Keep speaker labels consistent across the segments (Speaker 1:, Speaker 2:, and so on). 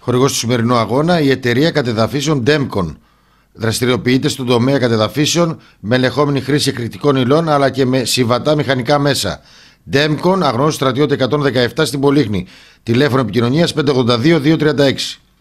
Speaker 1: Χορηγός του σημερινού αγώνα η εταιρεία κατεδαφίσεων Demcon. Δραστηριοποιείται στον τομέα κατεδαφίσεων με ελεγχόμενη χρήση εκρηκτικών υλών αλλά και με συμβατά μηχανικά μέσα. Demcon, Αγρός Στρατιώτη 117 στην Πολύχνη. Τηλέφωνο επικοινωνίας 582-236.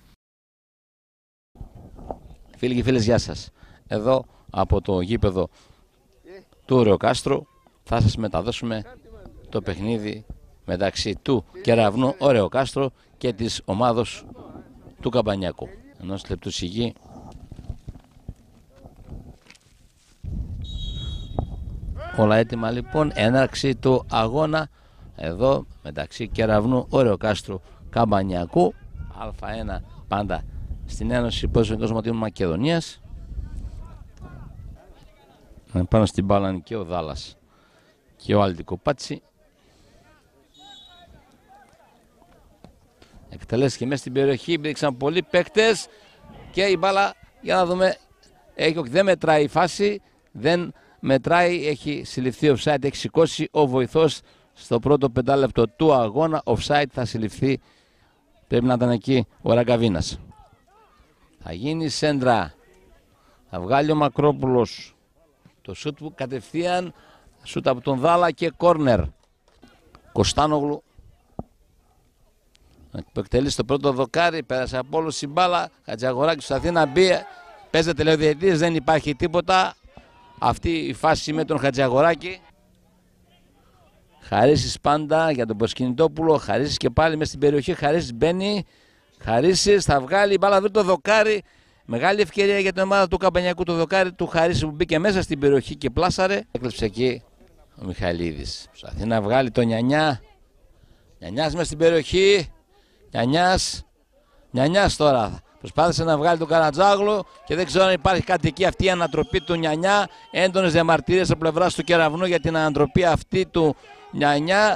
Speaker 2: Φίλοι και φίλες, γεια σας. Εδώ από το γήπεδο του Ωρεοκάστρου θα σας μεταδώσουμε το παιχνίδι μεταξύ του Κεραυνού Ωρεοκάστρο και της ομάδος του Καμπανιακού. Ενός λεπτού σιγή. Όλα έτοιμα λοιπόν, έναρξη του αγώνα εδώ μεταξύ Κεραυνού Ωρεοκάστρου Καμπανιακού, Α1 πάντα στην Ένωση Ποδοσφαιρικών Σωματείων Μακεδονίας. Πάνω στην μπάλα είναι και ο Δάλλας και ο Αλτικοπάτσι. Εκτελέστηκε μέσα στην περιοχή, υπήρξαν πολλοί παίκτες και η μπάλα, για να δούμε, δεν μετράει η φάση, δεν μετράει, έχει συλληφθεί offside, έχει σηκώσει ο βοηθός στο πρώτο πεντάλεπτο του αγώνα. Offside θα συλληφθεί, πρέπει να ήταν εκεί ο Ραγκαβίνας. Θα γίνει σέντρα, θα βγάλει ο Μακρόπουλος το σούτ που κατευθείαν, σούτ από τον Δάλα και κόρνερ. Κωνστάνογλου που εκτελεί στο πρώτο δοκάρι, πέρασε από όλους η μπάλα. Χατζαγοράκης προσπαθεί να μπει, παίζεται λέει ο διαιτητής, δεν υπάρχει τίποτα. Αυτή η φάση με τον Χατζαγοράκη. Χαρίσεις πάντα για τον Ποσκινητόπουλο, Χαρίσεις και πάλι μέσα στην περιοχή, Χαρίσεις μπαίνει, Χαρίσεις θα βγάλει, η μπάλα βρει το δοκάρι. Μεγάλη ευκαιρία για την ομάδα του Καμπανιακού, το δοκάρι του Χαρίση που μπήκε μέσα στην περιοχή και πλάσαρε. Έκλεψε εκεί ο Μιχαηλίδης. Προσπαθεί να βγάλει το Νιανιά. Νιανιάς μέσα στην περιοχή. Νιανιάς τώρα. Προσπάθησε να βγάλει τον Καρατζάγλου και δεν ξέρω αν υπάρχει κάτι εκεί, αυτή η ανατροπή του Νιανιά. Έντονες διαμαρτυρίες από πλευράς του Κεραυνού για την ανατροπή αυτή του Νιανιά.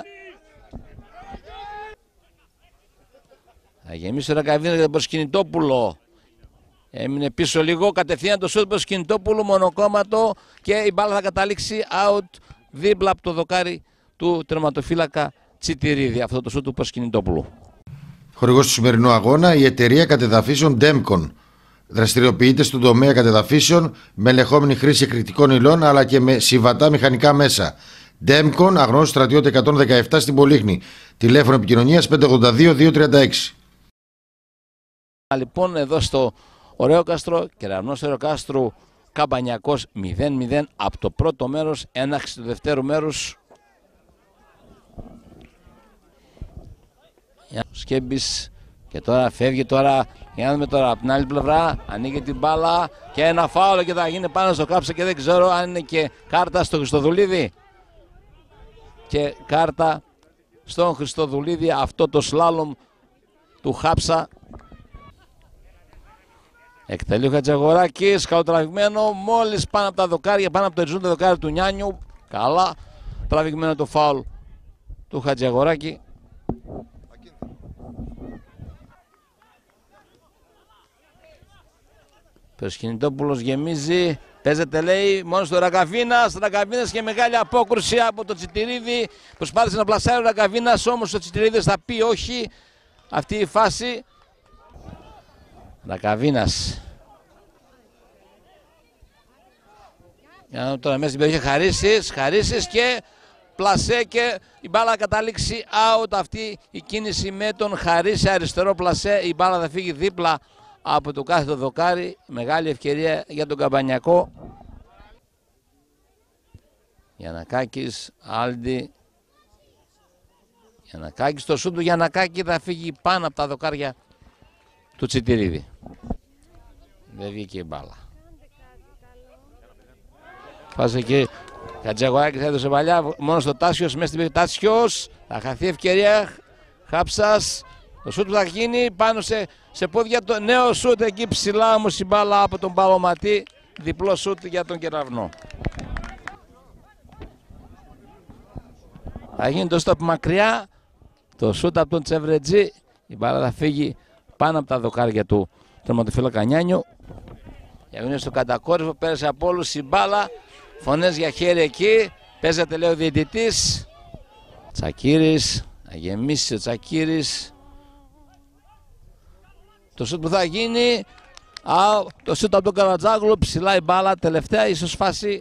Speaker 2: Θα γεμίσει ο Ρακαβίνας για τον Προσκυνητόπουλο. Έμεινε πίσω λίγο, κατευθείαν το σούτ Προσκυνητόπουλου, μονοκόμματο και η μπάλα θα καταλήξει out δίπλα από το δοκάρι του τερματοφύλακα Τσιτηρίδη. Αυτό το σούτ του Προσκυνητόπουλου.
Speaker 1: Χορηγός του σημερινού αγώνα η εταιρεία κατεδαφίσεων Demcon. Δραστηριοποιείται στον τομέα κατεδαφίσεων με ελεγχόμενη χρήση εκρηκτικών υλών αλλά και με συμβατά μηχανικά μέσα. Demcon, Αγρός Στρατιώτη 117 στην Πολύχνη. Τηλέφωνο επικοινωνίας 582-236.
Speaker 2: Λοιπόν, εδώ στο Ωρεοκάστρο, Κεραυνός Ωρεοκάστρου Καμπανιακός 0-0 από το πρώτο μέρος, έναρξη του δευτέρου μέρους. Σκέμπης και τώρα φεύγει τώρα, για να δούμε τώρα από την άλλη πλευρά, ανοίγει την μπάλα και ένα φάουλο και θα γίνει πάνω στο Κάψα και δεν ξέρω αν είναι και κάρτα στο Χριστοδουλίδη. Και κάρτα στον Χριστοδουλίδη, αυτό το σλάλομ του Χάψα. Εκτελεί ο Χατζαγοράκης, καλοτραβηγμένο, μόλις πάνω από τα δοκάρια, πάνω από το ετζούντο δοκάρι του Νιάνιου. Καλά τραβηγμένο το φάουλ του Χατζαγοράκη. Προσκυνητόπουλος γεμίζει, παίζεται λέει μόνο στο Ρακαβίνας και μεγάλη απόκρουση από το Τσιτηρίδη. Προσπάθησε να πλασάρει ο Ρακαβίνας, όμως ο Τσιτηρίδης θα πει όχι αυτή η φάση. Ρακαβίνας. Για να δούμε τώρα μέσα στην περιοχή Χαρίσεις και πλασέ και η μπάλα καταλήξει out. Αυτή η κίνηση με τον Χαρίση, αριστερό πλασέ, η μπάλα θα φύγει δίπλα από το κάθετο δοκάρι. Μεγάλη ευκαιρία για τον Καμπανιακό. Γιαννακάκης, Άλντι. Γιαννακάκης, το σούτ του Γιαννακάκη θα φύγει πάνω από τα δοκάρια του Τσιτηρίδη. Δεν βγήκε η μπάλα. Πάσε εκεί, Χατζαγοράκης έδωσε παλιά, μόνο στο Τάσιος, μέσα στην περιοχή Τάσιος. Θα χαθεί ευκαιρία, Χάψας. Το σούτ θα γίνει πάνω σε πόδια, το νέο σούτ εκεί ψηλά, όμως η μπάλα από τον Παλωματή. Διπλό σούτ για τον Κεραυνό. Θα γίνει το στόπ μακριά, το σούτ από τον Τσεβρετζή. Η μπάλα θα φύγει πάνω από τα δοκάρια του τερματοφύλακα Νιάνιου. Είναι στο κατακόρυφο, πέρασε από όλους η μπάλα. Φωνές για χέρι εκεί. Παίζεται λέει ο διαιτητής. Τσακίρης, να γεμίσει ο Τσακίρης. Το σούτ που θα γίνει. Το σούτ από τον Καρατζάγλου. Ψηλά η μπάλα. Τελευταία ίσως φάση.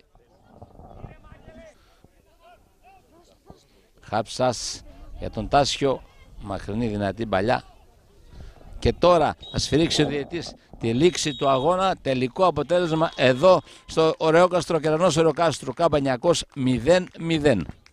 Speaker 2: Χάψας για τον Τάσιο. Μακρινή δυνατή παλιά. Και τώρα θα σφυρίξει ο διαιτής τη λήξη του αγώνα. Τελικό αποτέλεσμα εδώ στο Ωρεόκαστρο, Κεραυνός Ωρεοκάστρου, K900 0-0.